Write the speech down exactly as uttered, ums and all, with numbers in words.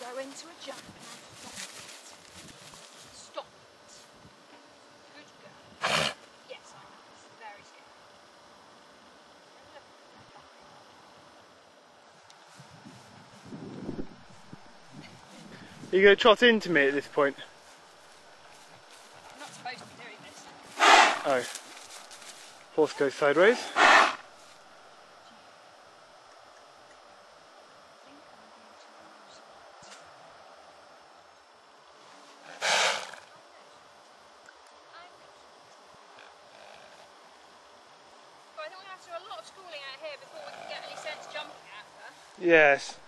Go into a jump and stop it. Stop it. Good girl. Yes, I know. It's very scary. Are you going to trot into me at this point? I'm not supposed to be doing this. Oh. Horse goes sideways. But I think we have to do a lot of schooling out here before we can get any sense jumping at her. Yes.